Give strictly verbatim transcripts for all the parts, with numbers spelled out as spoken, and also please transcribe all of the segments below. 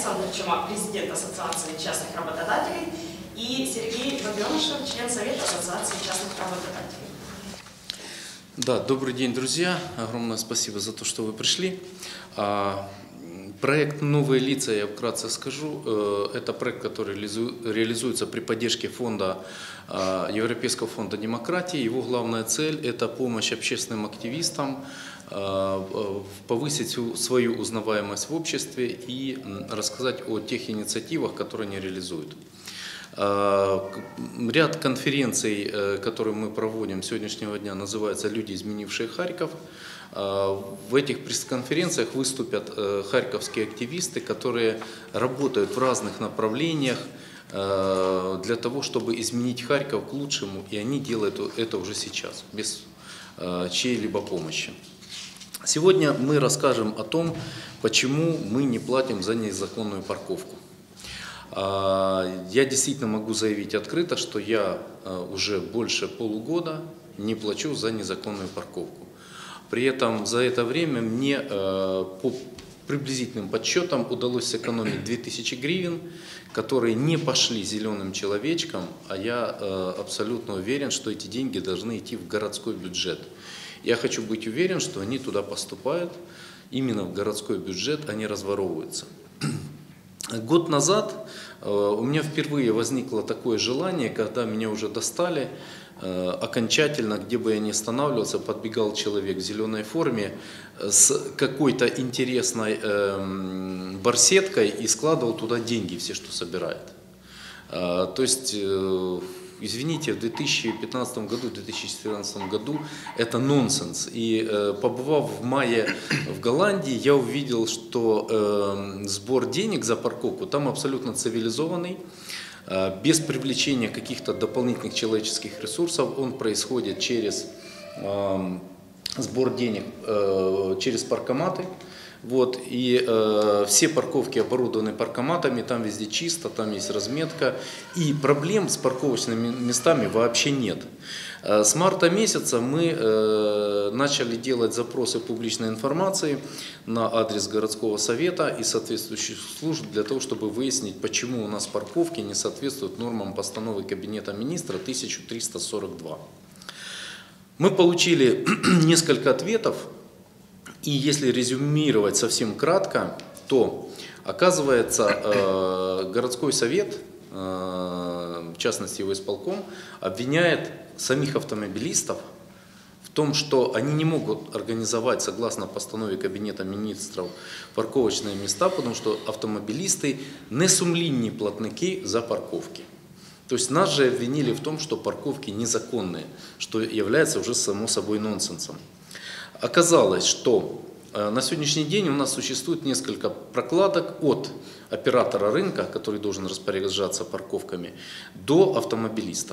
Александр Чумак, президент Ассоциации частных работодателей, и Сергей Бобенышев, член Совета Ассоциации частных работодателей. Да, добрый день, друзья. Огромное спасибо за то, что вы пришли. Проект «Новые лица», я вкратце скажу, это проект, который реализуется при поддержке фонда, Европейского фонда демократии. Его главная цель – это помощь общественным активистам повысить свою узнаваемость в обществе и рассказать о тех инициативах, которые они реализуют. Ряд конференций, которые мы проводим с сегодняшнего дня, называется «Люди, изменившие Харьков». В этих пресс-конференциях выступят харьковские активисты, которые работают в разных направлениях для того, чтобы изменить Харьков к лучшему, и они делают это уже сейчас, без чьей-либо помощи. Сегодня мы расскажем о том, почему мы не платим за незаконную парковку. Я действительно могу заявить открыто, что я уже больше полугода не плачу за незаконную парковку. При этом за это время мне по приблизительным подсчетам удалось сэкономить две тысячи гривен, которые не пошли зеленым человечкам, а я абсолютно уверен, что эти деньги должны идти в городской бюджет. Я хочу быть уверен, что они туда поступают, именно в городской бюджет, они разворовываются. Год назад у меня впервые возникло такое желание, когда меня уже достали окончательно, где бы я ни останавливался, подбегал человек в зеленой форме с какой-то интересной барсеткой и складывал туда деньги, все, что собирает. То есть, извините, в две тысячи пятнадцатом году, в две тысячи четырнадцатом году это нонсенс. И побывав в мае в Голландии, я увидел, что сбор денег за парковку там абсолютно цивилизованный. Без привлечения каких-то дополнительных человеческих ресурсов он происходит через э, сбор денег э, через паркоматы. Вот, и э, все парковки оборудованы паркоматами, там везде чисто, там есть разметка. И проблем с парковочными местами вообще нет. Э, с марта месяца мы э, начали делать запросы публичной информации на адрес городского совета и соответствующих служб для того, чтобы выяснить, почему у нас парковки не соответствуют нормам постановы Кабинета министра тысяча триста сорок два. Мы получили несколько ответов. И если резюмировать совсем кратко, то оказывается городской совет, в частности его исполком, обвиняет самих автомобилистов в том, что они не могут организовать, согласно постанове Кабинета министров, парковочные места, потому что автомобилисты не сумлінні платники за парковки. То есть нас же обвинили в том, что парковки незаконные, что является уже само собой нонсенсом. Оказалось, что на сегодняшний день у нас существует несколько прокладок от оператора рынка, который должен распоряжаться парковками, до автомобилиста.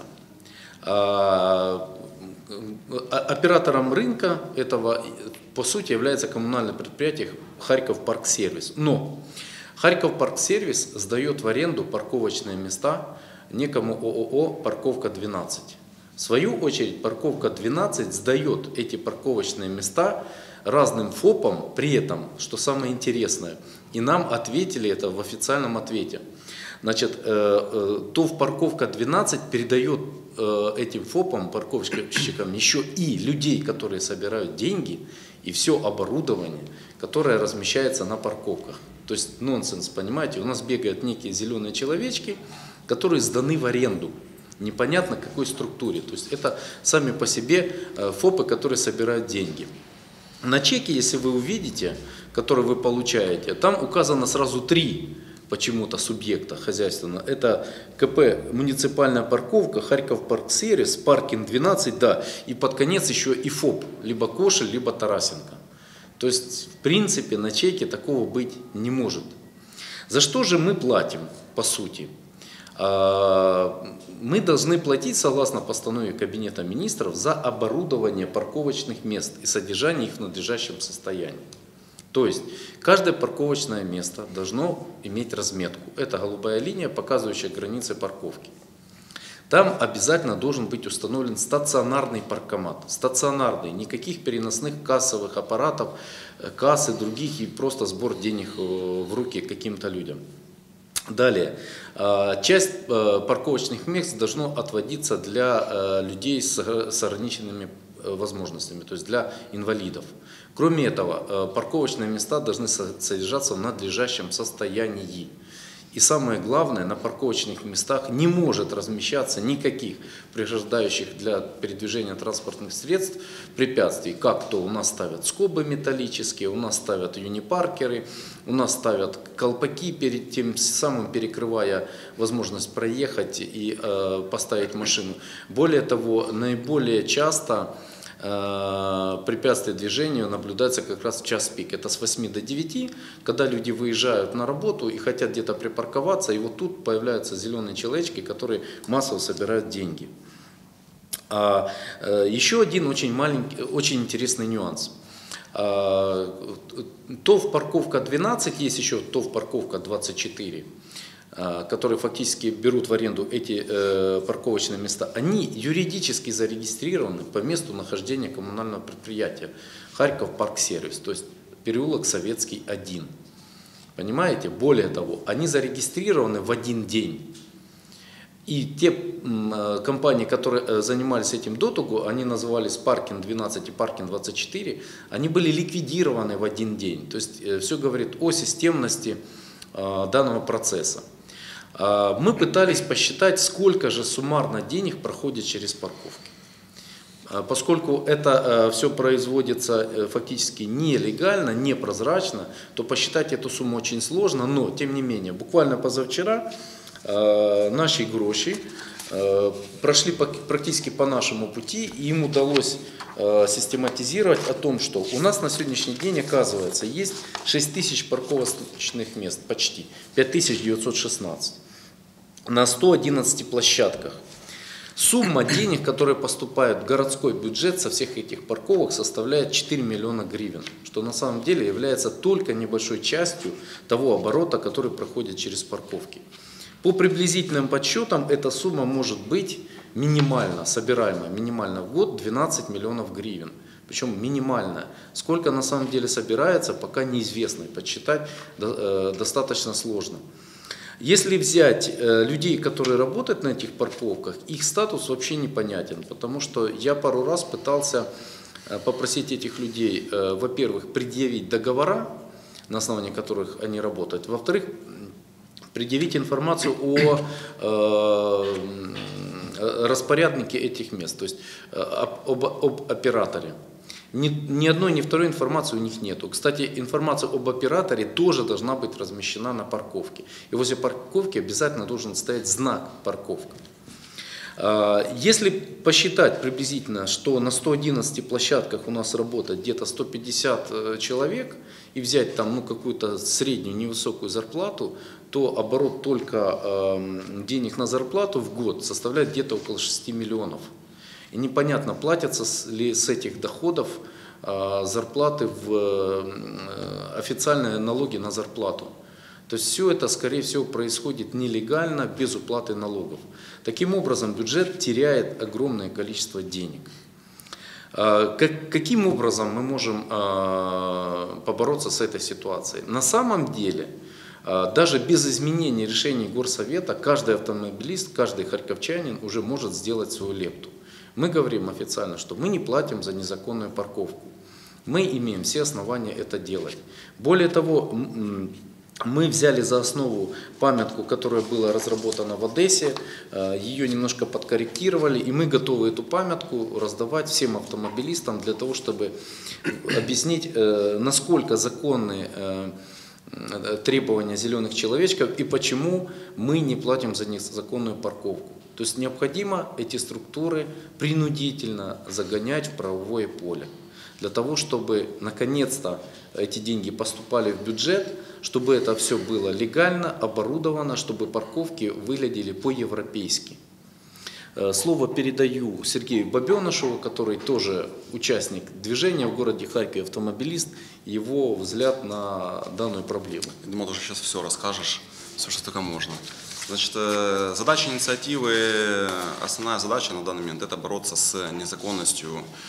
Оператором рынка этого, по сути, является коммунальное предприятие Харьков Парксервис. Но Харьков Парксервис сдает в аренду парковочные места некому ООО «Парковка двенадцать». В свою очередь, парковка двенадцать сдает эти парковочные места разным ФОПам, при этом, что самое интересное, и нам ответили это в официальном ответе. Значит, то парковка двенадцать передает этим ФОПам, парковщикам, еще и людей, которые собирают деньги, и все оборудование, которое размещается на парковках. То есть нонсенс, понимаете, у нас бегают некие зеленые человечки, которые сданы в аренду. Непонятно какой структуре. То есть это сами по себе ФОПы, которые собирают деньги. На чеке, если вы увидите, который вы получаете, там указано сразу три почему-то субъекта хозяйственного. Это КП «Муниципальная парковка», Харьков Парксервис, паркинг двенадцать, да, и под конец еще и ФОП, либо Кошель, либо Тарасенко. То есть, в принципе, на чеке такого быть не может. За что же мы платим, по сути? Мы должны платить, согласно постанове Кабинета министров, за оборудование парковочных мест и содержание их в надлежащем состоянии. То есть, каждое парковочное место должно иметь разметку. Это голубая линия, показывающая границы парковки. Там обязательно должен быть установлен стационарный паркомат. Стационарный, никаких переносных кассовых аппаратов, кассы, других и просто сбор денег в руки каким-то людям. Далее. Часть парковочных мест должно отводиться для людей с ограниченными возможностями, то есть для инвалидов. Кроме этого, парковочные места должны содержаться в надлежащем состоянии. И самое главное, на парковочных местах не может размещаться никаких преграждающих для передвижения транспортных средств препятствий. Как то у нас ставят скобы металлические, у нас ставят юнипаркеры, у нас ставят колпаки, перед тем самым перекрывая возможность проехать и э, поставить машину. Более того, наиболее часто препятствия движению наблюдается как раз в час пик. Это с восьми до девяти, когда люди выезжают на работу и хотят где-то припарковаться, и вот тут появляются зеленые человечки, которые массово собирают деньги. А, еще один очень маленький, очень интересный нюанс. А, ТОВ парковка двенадцать, есть еще ТОВ парковка двадцать четыре. Которые фактически берут в аренду эти э, парковочные места, они юридически зарегистрированы по месту нахождения коммунального предприятия Харьков Парксервис, то есть переулок Советский один. Понимаете? Более того, они зарегистрированы в один день. И те э, компании, которые э, занимались этим до того, они назывались Паркинг двенадцать и Паркинг двадцать четыре, они были ликвидированы в один день. То есть э, все говорит о системности э, данного процесса. Мы пытались посчитать, сколько же суммарно денег проходит через парковки. Поскольку это все производится фактически нелегально, непрозрачно, то посчитать эту сумму очень сложно, но тем не менее, буквально позавчера наши гроши прошли практически по нашему пути, и им удалось систематизировать о том, что у нас на сегодняшний день, оказывается, есть шесть тысяч парковочных мест, почти, пять тысяч девятьсот шестнадцать. На ста одиннадцати площадках. Сумма денег, которая поступает в городской бюджет со всех этих парковок, составляет четыре миллиона гривен, что на самом деле является только небольшой частью того оборота, который проходит через парковки. По приблизительным подсчетам эта сумма может быть минимально, собираемая минимально в год двенадцать миллионов гривен. Причем минимальная. Сколько на самом деле собирается, пока неизвестно, и подсчитать достаточно сложно. Если взять э, людей, которые работают на этих парковках, их статус вообще непонятен, потому что я пару раз пытался э, попросить этих людей, э, во-первых, предъявить договора, на основании которых они работают, во-вторых, предъявить информацию о э, распоряднике этих мест, то есть э, об, об операторе. Ни, ни одной, ни второй информации у них нету. Кстати, информация об операторе тоже должна быть размещена на парковке. И возле парковки обязательно должен стоять знак «парковка». Если посчитать приблизительно, что на ста одиннадцати площадках у нас работает где-то сто пятьдесят человек, и взять там ну, какую-то среднюю невысокую зарплату, то оборот только э, денег на зарплату в год составляет где-то около шести миллионов. И непонятно, платятся ли с этих доходов э, зарплаты в э, официальные налоги на зарплату. То есть все это, скорее всего, происходит нелегально, без уплаты налогов. Таким образом, бюджет теряет огромное количество денег. Э, как, каким образом мы можем э, побороться с этой ситуацией? На самом деле, э, даже без изменения решений горсовета, каждый автомобилист, каждый харьковчанин уже может сделать свою лепту. Мы говорим официально, что мы не платим за незаконную парковку. Мы имеем все основания это делать. Более того, мы взяли за основу памятку, которая была разработана в Одессе, ее немножко подкорректировали, и мы готовы эту памятку раздавать всем автомобилистам для того, чтобы объяснить, насколько законны требования зеленых человечков и почему мы не платим за незаконную парковку. То есть необходимо эти структуры принудительно загонять в правовое поле, для того, чтобы наконец-то эти деньги поступали в бюджет, чтобы это все было легально, оборудовано, чтобы парковки выглядели по-европейски. Слово передаю Сергею Бабенышеву, который тоже участник движения в городе Харькове, автомобилист, его взгляд на данную проблему. Я думал, ты сейчас все расскажешь, все, что только можно. Значит, задача инициативы, основная задача на данный момент – это бороться с незаконностью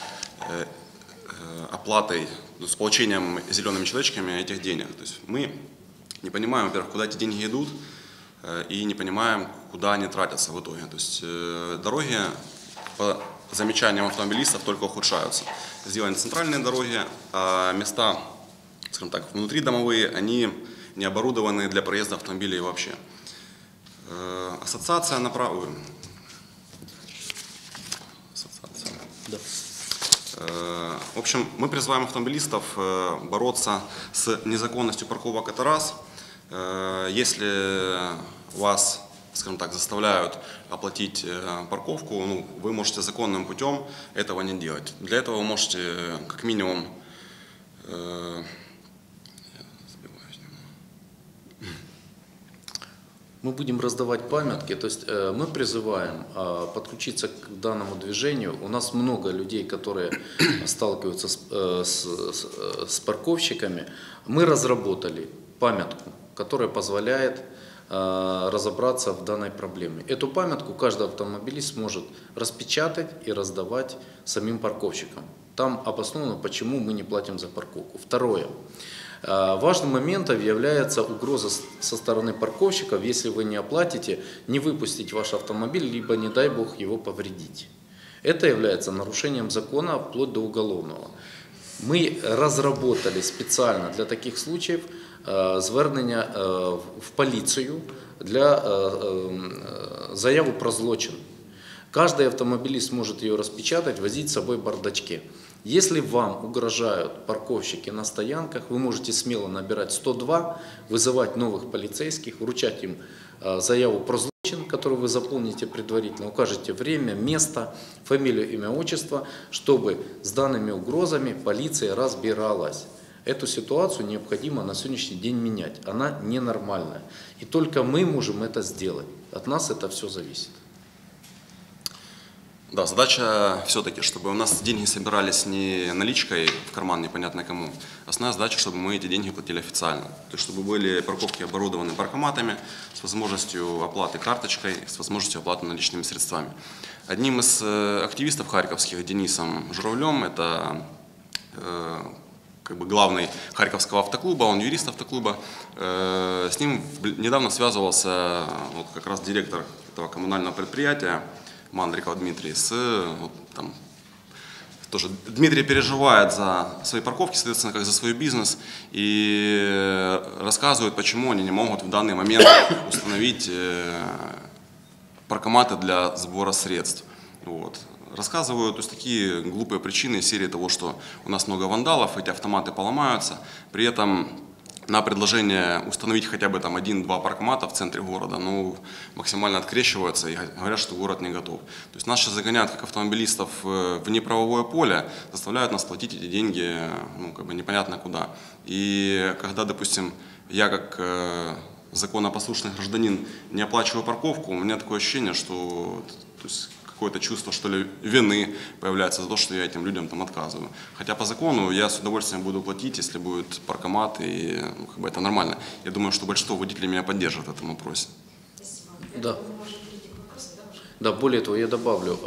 оплатой, с получением зелеными человечками этих денег. То есть мы не понимаем, во-первых, куда эти деньги идут, и не понимаем, куда они тратятся в итоге. То есть дороги, по замечаниям автомобилистов, только ухудшаются. Сделаны центральные дороги, а места, скажем так, внутридомовые, они не оборудованы для проезда автомобилей вообще. Ассоциация направ... Ассоциация. Да. В общем, мы призываем автомобилистов бороться с незаконностью парковок, это раз. Если вас, скажем так, заставляют оплатить парковку, ну, вы можете законным путем этого не делать. Для этого вы можете как минимум мы будем раздавать памятки, то есть э, мы призываем э, подключиться к данному движению. У нас много людей, которые сталкиваются с, э, с, с, с парковщиками. Мы разработали памятку, которая позволяет э, разобраться в данной проблеме. Эту памятку каждый автомобилист сможет распечатать и раздавать самим парковщикам. Там обосновано, почему мы не платим за парковку. Второе. Важным моментом является угроза со стороны парковщиков, если вы не оплатите, не выпустить ваш автомобиль, либо, не дай бог, его повредить. Это является нарушением закона вплоть до уголовного. Мы разработали специально для таких случаев звернення в полицию для заяву про злочин. Каждый автомобилист может ее распечатать, возить с собой в бардачке. Если вам угрожают парковщики на стоянках, вы можете смело набирать сто два, вызывать новых полицейских, вручать им заяву про злочин, которую вы заполните предварительно, укажете время, место, фамилию, имя, отчество, чтобы с данными угрозами полиция разбиралась. Эту ситуацию необходимо на сегодняшний день менять. Она ненормальная. И только мы можем это сделать. От нас это все зависит. Да, задача все-таки, чтобы у нас деньги собирались не наличкой в карман непонятно кому. Основная задача, чтобы мы эти деньги платили официально. То есть, чтобы были парковки оборудованы паркоматами с возможностью оплаты карточкой, с возможностью оплаты наличными средствами. Одним из активистов харьковских, Денисом Журавлем, это э, как бы главный Харьковского автоклуба, он юрист автоклуба. Э, с ним недавно связывался вот, как раз директор этого коммунального предприятия, Мандриков Дмитрий, с, вот, там, тоже Дмитрий переживает за свои парковки, соответственно, как за свой бизнес, и рассказывает, почему они не могут в данный момент установить паркоматы для сбора средств. Вот. Рассказывают, то есть, такие глупые причины из серии того, что у нас много вандалов, эти автоматы поломаются, при этом на предложение установить хотя бы там один-два паркомата в центре города, ну, максимально открещиваются и говорят, что город не готов. То есть нас сейчас загоняют как автомобилистов в неправовое поле, заставляют нас платить эти деньги, ну, как бы непонятно куда. И когда, допустим, я как э, законопослушный гражданин не оплачиваю парковку, у меня такое ощущение, что то есть, какое-то чувство, что ли, вины появляется за то, что я этим людям там отказываю. Хотя по закону я с удовольствием буду платить, если будет паркомат, и ну, как бы это нормально. Я думаю, что большинство водителей меня поддержит в этом вопросе. Да. Да, более того, я добавлю,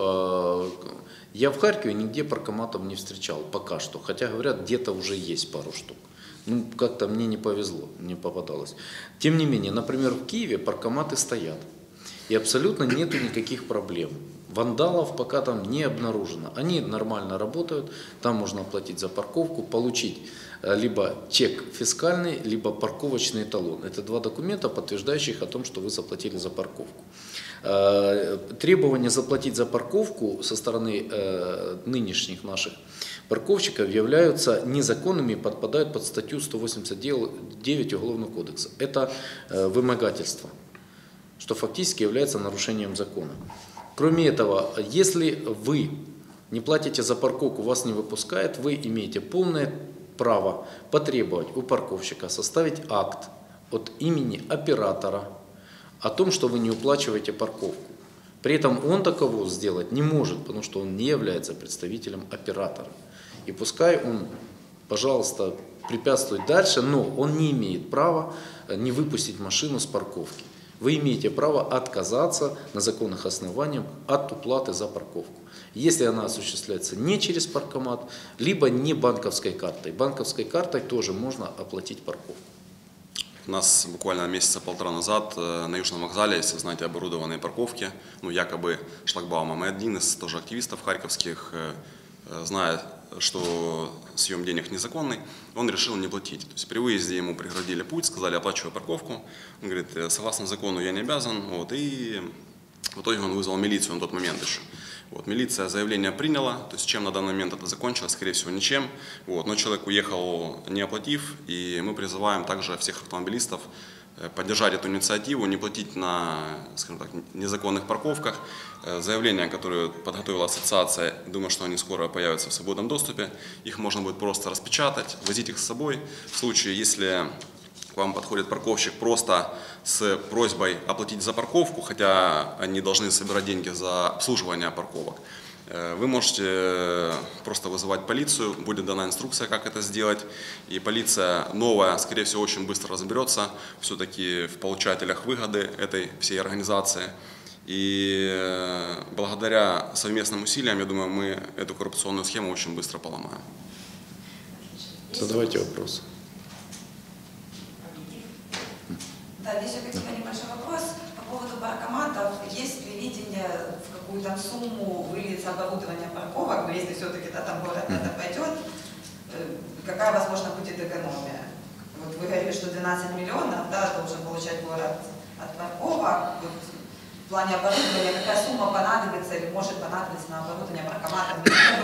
я в Харькове нигде паркоматов не встречал пока что, хотя говорят, где-то уже есть пару штук. Ну, как-то мне не повезло, не попадалось. Тем не менее, например, в Киеве паркоматы стоят, и абсолютно нету никаких проблем. Вандалов пока там не обнаружено. Они нормально работают, там можно оплатить за парковку, получить либо чек фискальный, либо парковочный талон. Это два документа, подтверждающих о том, что вы заплатили за парковку. Требования заплатить за парковку со стороны нынешних наших парковщиков являются незаконными и подпадают под статью сто восемьдесят девять Уголовного кодекса. Это вымогательство, что фактически является нарушением закона. Кроме этого, если вы не платите за парковку, вас не выпускают, вы имеете полное право потребовать у парковщика составить акт от имени оператора о том, что вы не уплачиваете парковку. При этом он таково сделать не может, потому что он не является представителем оператора. И пускай он, пожалуйста, препятствует дальше, но он не имеет права не выпустить машину с парковки. Вы имеете право отказаться на законных основаниях от уплаты за парковку, если она осуществляется не через паркомат, либо не банковской картой. Банковской картой тоже можно оплатить парковку. У нас буквально месяца полтора назад на Южном вокзале, если вы знаете, оборудованные парковки, ну якобы шлагбаумом. И один из тоже активистов харьковских, зная, что съем денег незаконный, он решил не платить. То есть при выезде ему преградили путь, сказали: оплачивай парковку. Он говорит: согласно закону я не обязан. Вот, и в итоге он вызвал милицию на тот момент еще. Вот, милиция заявление приняла, то есть чем на данный момент это закончилось, скорее всего ничем. Вот, но человек уехал не оплатив, и мы призываем также всех автомобилистов поддержать эту инициативу, не платить на, скажем так, незаконных парковках. Заявления, которые подготовила ассоциация, думаю, что они скоро появятся в свободном доступе. Их можно будет просто распечатать, возить их с собой. В случае, если к вам подходит парковщик просто с просьбой оплатить за парковку, хотя они должны собирать деньги за обслуживание парковок, вы можете просто вызывать полицию, будет дана инструкция, как это сделать, и полиция новая, скорее всего, очень быстро разберется все-таки в получателях выгоды этой всей организации. И благодаря совместным усилиям, я думаю, мы эту коррупционную схему очень быстро поломаем. Задавайте вопросы. Да, еще какой-то небольшой вопрос по поводу паркоматов. Есть ли видение, в какую там сумму выльется оборудование парковок, но если все-таки да, там город это пойдет, какая, возможно, будет экономия? Вот вы говорили, что двенадцать миллионов да, должен получать город от парковок. Вот в плане оборудования какая сумма понадобится или может понадобиться на оборудование паркоматов?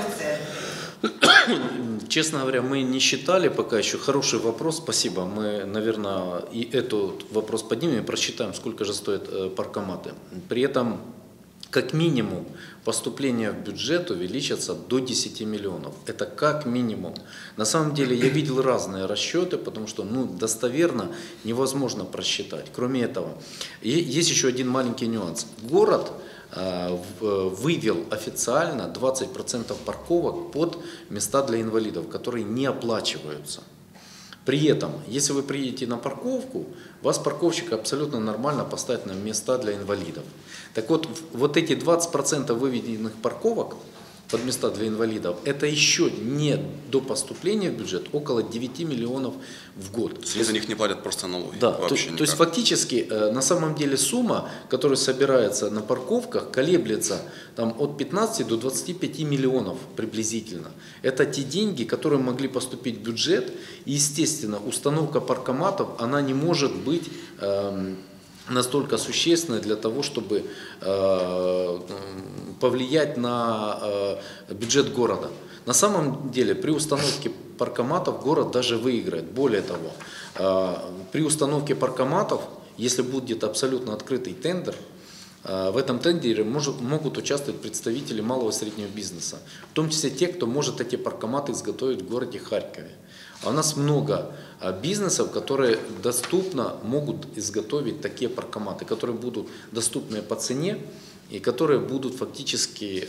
Честно говоря, мы не считали пока еще. Хороший вопрос, спасибо. Мы, наверное, и этот вопрос поднимем и просчитаем, сколько же стоят паркоматы. При этом, как минимум, поступления в бюджет увеличатся до десяти миллионов. Это как минимум. На самом деле, я видел разные расчеты, потому что ну, достоверно невозможно просчитать. Кроме этого, есть еще один маленький нюанс. Город вывел официально двадцать процентов парковок под места для инвалидов, которые не оплачиваются. При этом, если вы приедете на парковку, вас парковщик абсолютно нормально поставит на места для инвалидов. Так вот, вот эти двадцать процентов выведенных парковок под места для инвалидов, это еще не до поступления в бюджет около девяти миллионов в год. То есть за них не платят просто налоги? Да, то, то есть фактически на самом деле сумма, которая собирается на парковках, колеблется там, от пятнадцати до двадцати пяти миллионов приблизительно. Это те деньги, которые могли поступить в бюджет. И, естественно, установка паркоматов, она не может быть э, настолько существенной для того, чтобы э, повлиять на э, бюджет города. На самом деле при установке паркоматов город даже выиграет. Более того, э, при установке паркоматов, если будет абсолютно открытый тендер, э, в этом тендере может, могут участвовать представители малого и среднего бизнеса, в том числе те, кто может эти паркоматы изготовить в городе Харькове. А у нас много бизнесов, которые доступно могут изготовить такие паркоматы, которые будут доступны по цене и которые будут фактически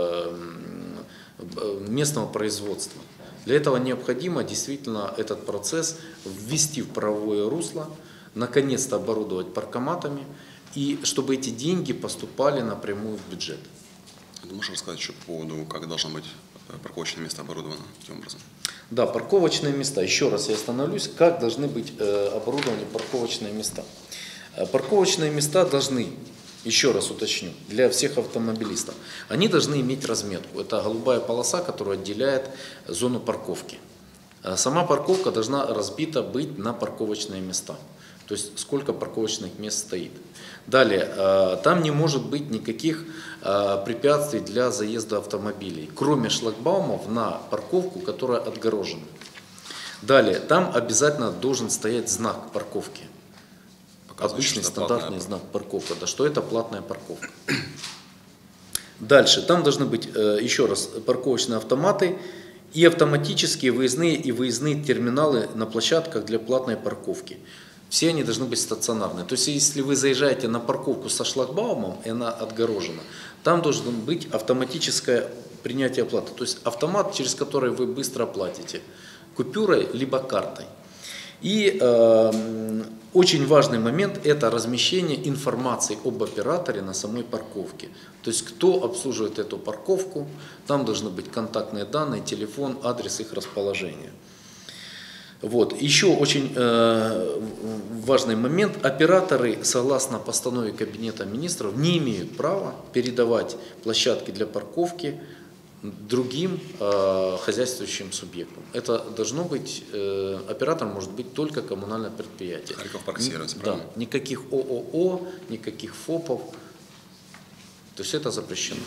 местного производства. Для этого необходимо действительно этот процесс ввести в правовое русло, наконец-то оборудовать паркоматами, и чтобы эти деньги поступали напрямую в бюджет. Ты можешь рассказать еще по поводу, как должно быть парковочное место оборудовано таким образом? Да, парковочные места. Еще раз я остановлюсь, как должны быть э, оборудованы парковочные места. Парковочные места должны, еще раз уточню, для всех автомобилистов, они должны иметь разметку. Это голубая полоса, которая отделяет зону парковки. Сама парковка должна разбита быть на парковочные места. То есть сколько парковочных мест стоит. Далее, там не может быть никаких препятствий для заезда автомобилей, кроме шлагбаумов на парковку, которая отгорожена. Далее, там обязательно должен стоять знак парковки. Обычный стандартный знак парковка, да, что это платная парковка. Дальше, там должны быть, еще раз, парковочные автоматы и автоматические выездные и выездные терминалы на площадках для платной парковки. Все они должны быть стационарные. То есть, если вы заезжаете на парковку со шлагбаумом, и она отгорожена, там должно быть автоматическое принятие оплаты. То есть, автомат, через который вы быстро оплатите купюрой либо картой. И э, очень важный момент – это размещение информации об операторе на самой парковке. То есть, кто обслуживает эту парковку, там должны быть контактные данные, телефон, адрес их расположения. Вот. Еще очень э, важный момент. Операторы, согласно постанове Кабинета министров, не имеют права передавать площадки для парковки другим э, хозяйствующим субъектам. Это должно быть, э, оператор может быть только коммунальное предприятие. Харьков Парк Сервис, Да, правильно? никаких ООО, никаких ФОПов. То есть это запрещено.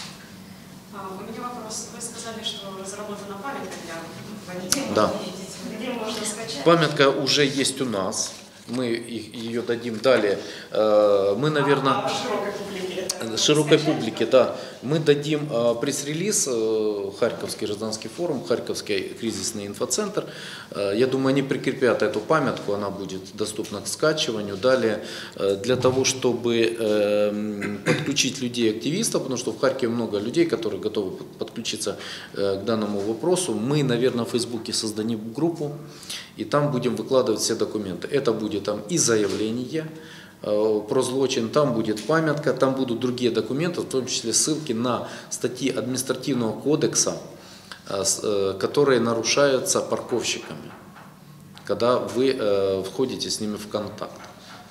А, у меня вопрос. Вы сказали, что разработана памятка для водителей. Да. Где можно скачать? Памятка уже есть у нас. Мы их- ее дадим далее. Э, Мы, наверное... А, а широкой публике это Широкой скачать? публике, да. Мы дадим э, пресс-релиз, э, Харьковский гражданский форум, Харьковский кризисный инфоцентр. Э, я думаю, они прикрепят эту памятку, она будет доступна к скачиванию. Далее, э, для того, чтобы э, подключить людей, активистов, потому что в Харькове много людей, которые готовы под- подключиться э, к данному вопросу, мы, наверное, в Фейсбуке создадим группу, и там будем выкладывать все документы. Это будет там и заявление э, про злочин, там будет памятка, там будут другие документы, в том числе ссылки на статьи административного кодекса, э, с- э, которые нарушаются парковщиками, когда вы э, входите с ними в контакт.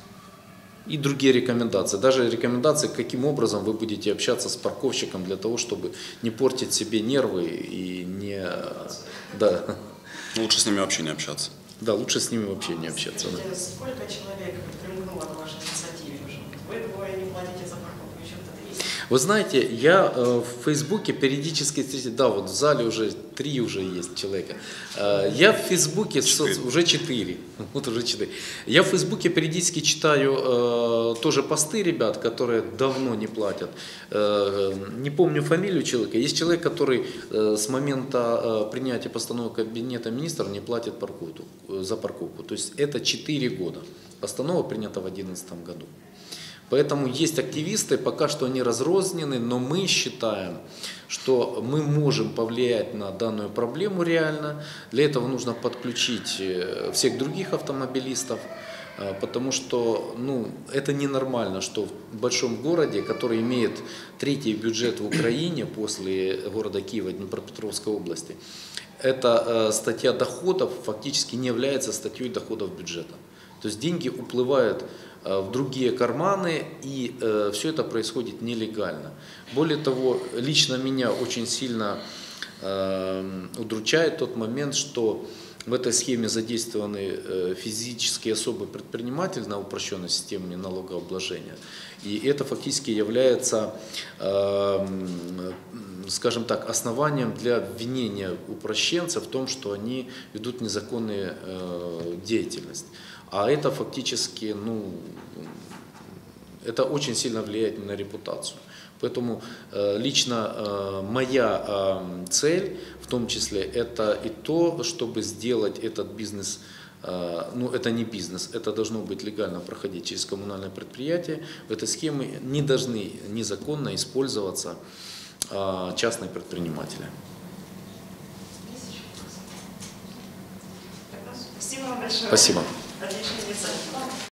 И другие рекомендации. Даже рекомендации, каким образом вы будете общаться с парковщиком для того, чтобы не портить себе нервы и не... э, Да, Ну, лучше с ними вообще не общаться. да, лучше с ними вообще не общаться. Да. Скажите, сколько человек примкнуло к вашей инициативе уже? Вы двое не платите за парковку, еще кто-то есть? Вы знаете, я э, в Фейсбуке периодически встречаюсь, да, вот в зале уже три уже есть человека. Э, я в Фейсбуке со- Четыре. уже четыре, вот уже четыре. Я в Фейсбуке периодически читаю э, тоже посты ребят, которые давно не платят. Э, не помню фамилию человека. Есть человек, который э, с момента э, принятия постановы Кабинета министров не платит парковку, э, за парковку. То есть это четыре года. Постанова принята в две тысячи одиннадцатом году. Поэтому есть активисты, пока что они разрознены, но мы считаем, что мы можем повлиять на данную проблему реально. Для этого нужно подключить э, всех других автомобилистов, э, потому что ну, это ненормально, что в большом городе, который имеет третий бюджет в Украине после города Киева, Днепропетровской области, эта э, статья доходов фактически не является статьей доходов бюджета. То есть деньги уплывают э, в другие карманы, и э, все это происходит нелегально. Более того, лично меня очень сильно э, удручает тот момент, что в этой схеме задействованы э, физические особые предприниматели на упрощенной системе налогообложения. И это фактически является, э, скажем так, основанием для обвинения упрощенцев в том, что они ведут незаконную э, деятельность. А это фактически, ну, это очень сильно влияет на репутацию. Поэтому э, лично э, моя э, цель, в том числе, это и то, чтобы сделать этот бизнес, э, ну это не бизнес, это должно быть легально проходить через коммунальное предприятие. В этой схеме не должны незаконно использоваться э, частные предприниматели. Спасибо вам большое. Спасибо. Отличная инициатива.